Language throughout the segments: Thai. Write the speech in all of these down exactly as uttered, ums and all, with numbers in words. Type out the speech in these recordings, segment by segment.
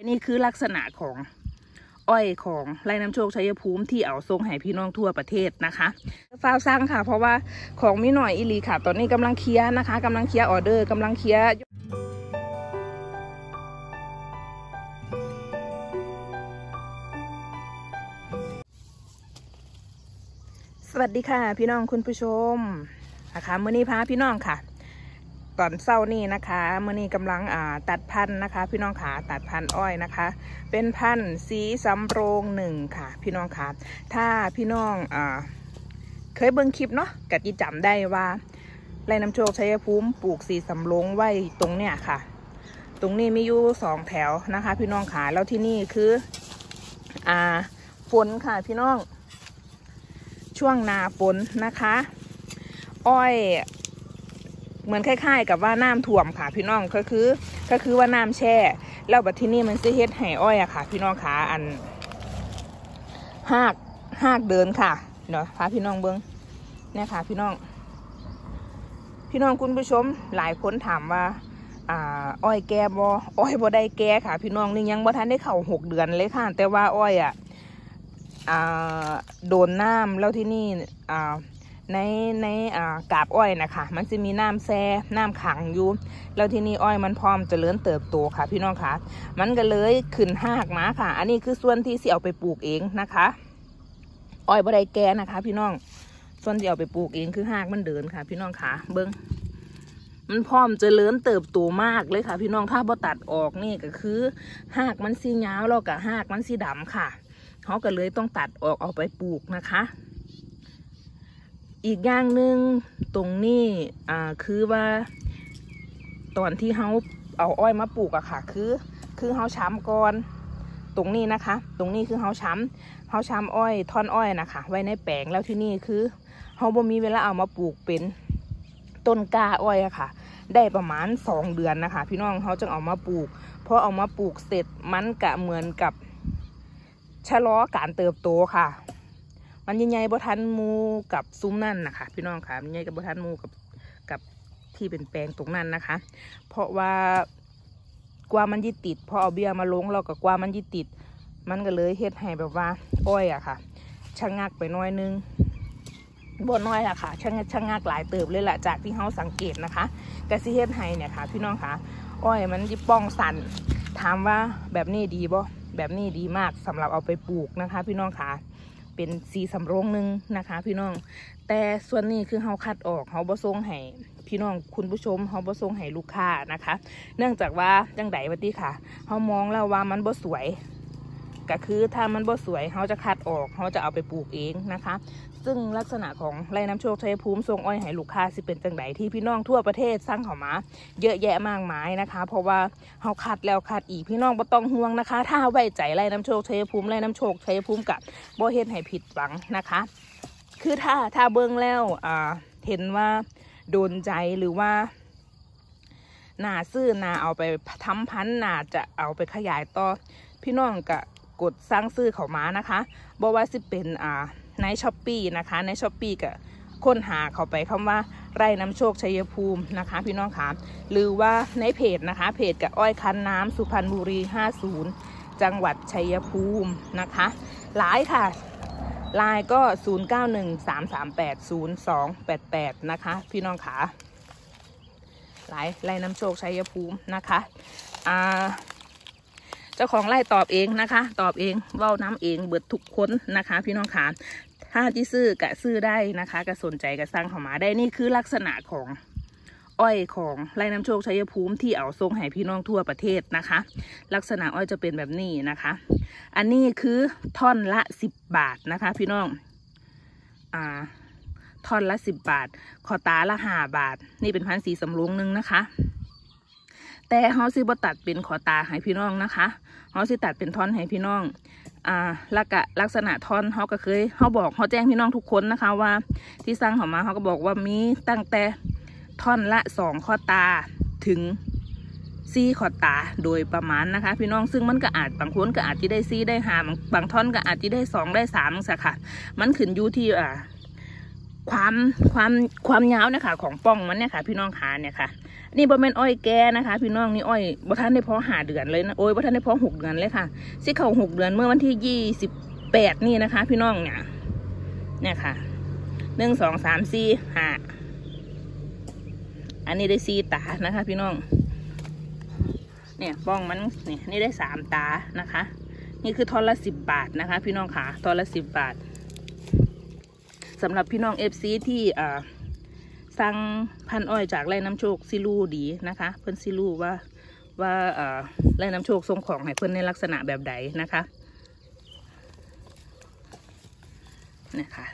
นี่คือลักษณะของอ้อยของไร่น้ำโชคชัยภูมิที่เอาส่งให้พี่น้องทั่วประเทศนะคะฟ้าวสร้างค่ะเพราะว่าของมีหน่อยอีหลีค่ะตอนนี้กำลังเคลียร์นะคะกำลังเคลียร์ออเดอร์กำลังเคลียร์สวัสดีค่ะพี่น้องคุณผู้ชมนะคะเมื่อนี้พาพี่น้องค่ะตอนเช้านี้นะคะเมื่อนี้กำลังอ่าตัดพันธุ์นะคะพี่น้องขาตัดพันธุ์อ้อยนะคะเป็นพันธุ์สีสำโรงหนึ่งค่ะพี่น้องค่ะถ้าพี่น้องอ่าเคยเบิ่งคลิปเนาะกะจิจำได้ว่าไร่น้ำโชคชัยภูมิปลูกสีสำโรงไว้ตรงเนี้ยค่ะตรงนี้มีอยู่สองแถวนะคะพี่น้องขาแล้วที่นี่คืออ่าฝนค่ะพี่น้องช่วงนาฝนนะคะอ้อยเหมือนคล้ายๆกับว่าน้ำท่วมค่ะพี่น้องก็คือก็คือว่าน้ำแช่แล้วบัดที่นี่มันจะเฮ็ดให้อ้อยอะค่ะพี่น้องขาอันหากหากเดินค่ะเนาะพาพี่น้องเบิ้งเนี่ยค่ะพี่น้องพี่น้องคุณผู้ชมหลายคนถามว่าอ่าอ้อยแก่บ่อ้อยบ่ได้แก่ค่ะพี่น้องนี่ยังบ่ทันได้เข้าหกเดือนเลยค่ะแต่ว่าอ้อยอะอ่าโดนน้ำแล้วที่นี่อ่าในในอ่ากาบอ้อยนะคะมันจะมีน้ำแช่น้ำขังอยู่แล้วที่นี่อ้อยมันพร้อมเจริญเติบโตค่ะพี่น้องค่ะมันก็เลยขึ้นหากมาค่ะอันนี้คือส่วนที่สิเอาไปปลูกเองนะคะอ้อยบ่ได้แก่นะคะพี่น้องส่วนที่เอาไปปลูกเองคือหากมันเดินค่ะพี่น้องค่ะเบิ้งมันพร้อมเจริญเติบโตมากเลยค่ะพี่น้องถ้าบ่ตัดออกนี่ก็คือหากมันสียาวแล้วก็หากมันสีดำค่ะเขาก็เลยต้องตัดออกเอาไปปลูกนะคะอีกอย่างหนึ่งตรงนี้อ่าคือว่าตอนที่เขาเอาอ้อยมาปลูกอะค่ะคือคือเขาช้ำก่อนตรงนี้นะคะตรงนี้คือเขาช้ำเขาช้ำอ้อยท่อนอ้อยนะคะไว้ในแปลงแล้วที่นี่คือเขาบ่มีเวลาเอามาปลูกเป็นต้นกล้าอ้อยอะค่ะได้ประมาณสองเดือนนะคะพี่น้องเขาจึงเอามาปลูกพอเอามาปลูกเสร็จมันกะเหมือนกับชะลอการเติบโตค่ะมันใหญ่ๆบ่ทันมูกับซุ้มนั่นนะคะพี่น้องค่ะมันใหญ่กับบ่ทันมูกับกับที่เป็นแปลงตรงนั้นนะคะเพราะว่ากว่ามันยึดติดพอเอาเบี้ยมาลงเราก็กว่ามันยึดติดมันก็เลยเฮ็ดให้แบบว่าอ้อยอะค่ะชะงักไปน้อยนึงบ่น้อยอะค่ะชะงักชะงักหลายเติบเลยแหละจากที่เขาสังเกตนะคะกะสิเฮ็ดให้เนี่ยค่ะพี่น้องค่ะอ้อยมันจะป้องสั่นถามว่าแบบนี้ดีบ่แบบนี้ดีมากสำหรับเอาไปปลูกนะคะพี่น้องค่ะเป็นสีสำโรงหนึ่งนะคะพี่น้องแต่ส่วนนี้คือเขาคัดออกเขาบ่ส่งให้พี่น้องคุณผู้ชมเขาบ่ส่งให้ลูกค้านะคะเนื่องจากว่าจังไดวะติค่ะเขามองแล้วว่ามันบ่สวยก็คือถ้ามันบ่สวยเขาจะคัดออกเขาจะเอาไปปลูกเองนะคะซึ่งลักษณะของไร่น้ำโชคชัยภูมิส่งอ้อยให้ลูกค้าสิเป็นจังไดที่พี่น้องทั่วประเทศสั่งเข้ามาเยอะแยะมากมายนะคะเพราะว่าเขาคัดแล้วคัดอีกพี่น้องบ่ต้องห่วงนะคะถ้าไว้ใจไร่น้ำโชคชัยภูมิไร่น้ำโชคชัยภูมิกับบ่เฮ็ดให้ผิดหวังนะคะคือถ้าถ้าเบิ่งแล้วอ่าเห็นว่าโดนใจหรือว่าน่าซื้อน่าเอาไปทำพันธุ์น่าจะเอาไปขยายต่อพี่น้องก็กดสั่งซื้อเข้ามานะคะบ่ว่าสิเป็นอ่าในช้อปปี้นะคะในช้อปปี้ก็ค้นหาเข้าไปคำว่าไร่น้ำโชคชัยภูมินะคะพี่น้องค่ะหรือว่าในเพจนะคะเพจกับอ้อยคันน้ำสุพรรณบุรีห้าสิบจังหวัดชัยภูมินะคะหลายค่ะไลน์ก็ศูนย์ เก้า หนึ่ง สาม สาม แปด ศูนย์ สอง แปด แปดนะคะพี่น้องค่ะหลายไร่น้ำโชคชัยภูมินะคะอ่าเจ้าของไร่ตอบเองนะคะตอบเองเว้าน้ำเองเบิดทุกคนนะคะพี่น้องค่ะถ้าที่ซื้อกะซื้อได้นะคะกะสนใจกะสั่งเข้ามาได้นี่คือลักษณะของอ้อยของไร่น้ำโชคชัยภูมิที่เอาส่งให้พี่น้องทั่วประเทศนะคะลักษณะอ้อยจะเป็นแบบนี้นะคะอันนี้คือท่อนละสิบบาทนะคะพี่น้องอ่าท่อนละสิบบาทขอตาละห้าบาทนี่เป็นพันธุ์สีสำโรงหนึ่งนะคะแต่เขาสิบ่ตัดเป็นขอตาให้พี่น้องนะคะเขาสิตัดเป็นท่อนให้พี่น้องอ่าลักษณะลักษณะท่อนเขาก็เคยเขาบอกเขาแจ้งพี่น้องทุกคนนะคะว่าที่สั่งเขามาเขาก็บอกว่ามีตั้งแต่ท่อนละสองขอตาถึงซี่ขอตาโดยประมาณนะคะพี่น้องซึ่งมันก็อาจบางคนก็อาจจะได้ซี่ได้หาบางท่อนก็อาจจะได้สองได้สามสักค่ะมันขึ้นอยู่ที่อ่าความความความยาวเนี่ยค่ะของป้องมันเนี่ยค่ะพี่น้องขาเนี่ยค่ะนี่บ่แม่นอ้อยแก่นะคะพี่น้องนี่อ้อยบ่ทันได้พอหาเดือนเลยนะโอ้ยบ่ทันได้พอหกเดือนเลยค่ะสิเข้าหกเดือนเมื่อวันที่ยี่สิบแปดนี่นะคะพี่น้องเนี่ยเนี่ยค่ะหนึ่งสองสามสี่ห้าอันนี้ได้สี่ตานะคะพี่น้องเนี่ยป้องมันเนี่ยนี่ได้สามตานะคะนี่คือทอนละสิบบาทนะคะพี่น้องค่ะทอนละสิบบาทสำหรับพี่น้องเอฟซีที่อ่าสั่งพันอ้อยจากไร่น้ำโชคซิลูดีนะคะเพิ่นซิลูว่าว่าอ่าไร่น้ำโชคส่งของให้เพิ่นในลักษณะแบบใดนะคะนะคะ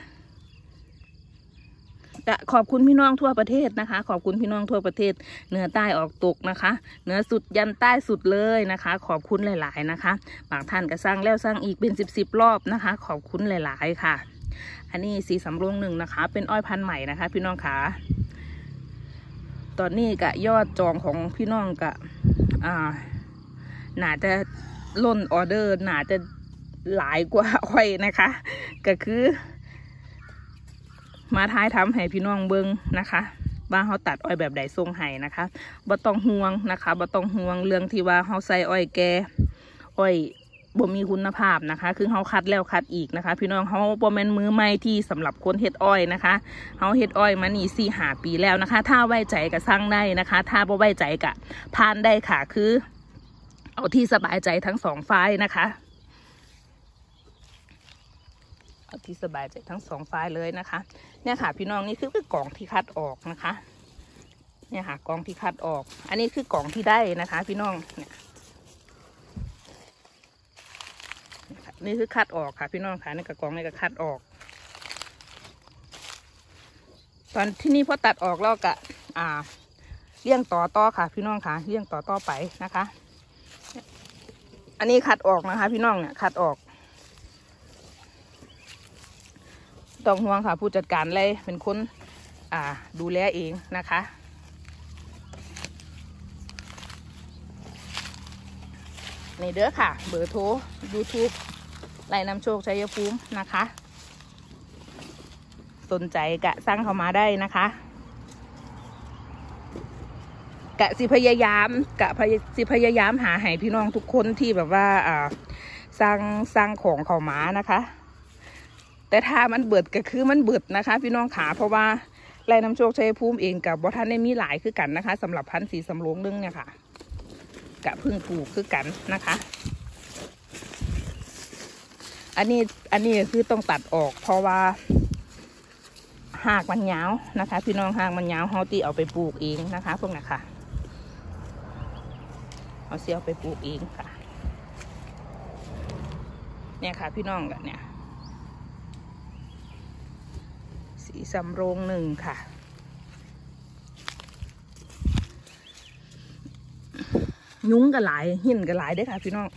ขอบคุณพี่น้องทั่วประเทศนะคะขอบคุณพี่น้องทั่วประเทศเหนือใต้ออกตกนะคะเหนือสุดยันใต้สุดเลยนะคะขอบคุณหลายๆนะคะบางท่านก็สร้างแล้วสร้างอีกเป็นสิบสิบรอบนะคะขอบคุณหลายๆค่ะอันนี้สีสำโรงหนึ่งนะคะเป็นอ้อยพันธุ์ใหม่นะคะพี่น้องขาตอนนี้กะยอดจองของพี่น้องกะอ่าน่าจะล้นออเดอร์น่าจะหลายกว่าอ้อยนะคะก็คือมาท้ายทำให้พี่น้องเบิ้งนะคะว่าเขาตัดอ้อยแบบใดทรงไห้นะคะบ่ต้องห่วงนะคะบ่ต้องห่วงเรื่องที่ว่าเขาใส่อ้อยแก่อ้อยบ่มีคุณภาพนะคะคือเขาคัดแล้วคัดอีกนะคะพี่น้องเขาบ่แม่นมือใหม่ที่สำหรับคนเฮ็ดอ้อยนะคะเขาเฮ็ดอ้อยมานี่สี่ห้าปีแล้วนะคะถ้าไว้ใจก็สั่งได้นะคะถ้าบ่ไว้ใจก็ผ่านได้ค่ะคือเอาที่สบายใจทั้งสองฝ่ายนะคะที่สบายใจทั้งสองฝ่ายเลยนะคะเนี่ยค่ะพี่น้องนี่คือคือกล่องที่คัดออกนะคะเนี่ยค่ะกล่องที่คัดออกอันนี้คือกล่องที่ได้นะคะพี่น้องเนี่ยนี่คือคัดออกค่ะพี่น้องค่ะนี่กับกล่องนี่ก็คัดออกตอนที่นี่พอตัดออกแล้วก็อ่าเลี้ยงต่อต่อค่ะพี่น้องค่ะเลี้ยงต่อต่อไปนะคะอันนี้คัดออกนะคะพี่น้องเนี่ยคัดออกต้องห่วงค่ะผู้จัดการเลยเป็นคนอ่าดูแลเองนะคะนี่เด้อค่ะเบอร์โทร ยูทูบ ไร่น้ำโชคชัยภูมินะคะสนใจกะสั่งเข้ามาได้นะคะกะสิพยายามกะสิพยายามหาให้พี่น้องทุกคนที่แบบว่าอ่าสั่งสั่งของเข้ามานะคะแต่ถ้ามันเบิดก็คือมันเบิดนะคะพี่น้องขาเพราะว่าไร่น้ำโชคชัยภูมิเองกับบ่ท่านได้มีหลายคือกันนะคะสำหรับพันธุ์สีสำโรงนึงเนี่ยค่ะกะพึ่งปลูกคือกันนะคะอันนี้อันนี้คือต้องตัดออกเพราะว่าหากมันยาวนะคะพี่น้องหากมันยาวเฮาตีเอาไปปลูกเองนะคะพวกนี้ค่ะเอาเสียเอาไปปลูกเองค่ะเนี่ยค่ะพี่น้องกันเนี่ยสีสำโรงหนึ่งค่ะยุ้งกันหลายหินกันหลายด้วยค่ะพี่น้อง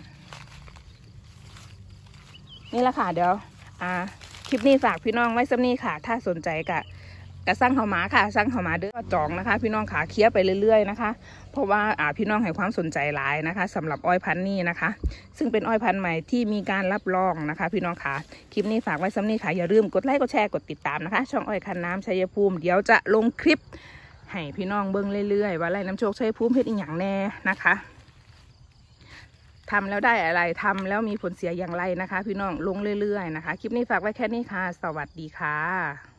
นี่แหละค่ะเดี๋ยวอ่าคลิปนี้ฝากพี่น้องไว้สักนี้ค่ะถ้าสนใจกะกะสั่งเข้ามาค่ะสั่งเข้ามาเด้อจองนะคะพี่น้องขาเคี้ยไปเรื่อยๆนะคะเพราะว่าอ่าพี่น้องให้ความสนใจหลายนะคะสำหรับอ้อยพันธุ์นี้นะคะซึ่งเป็นอ้อยพันธุ์ใหม่ที่มีการรับรองนะคะพี่น้องขาคลิปนี้ฝากไว้สักนี้ค่ะอย่าลืมกดไลค์กดแชร์กดติดตามนะคะช่องอ้อยคันน้ำชัยภูมิเดี๋ยวจะลงคลิปให้พี่น้องเบิ้งเรื่อยๆว่าไร่น้ำโชคชัยภูมิเพชรอีกอย่างแน่นะคะทำแล้วได้อะไรทำแล้วมีผลเสียอย่างไรนะคะพี่น้องลงเรื่อยๆนะคะคลิปนี้ฝากไว้แค่นี้ค่ะสวัสดีค่ะ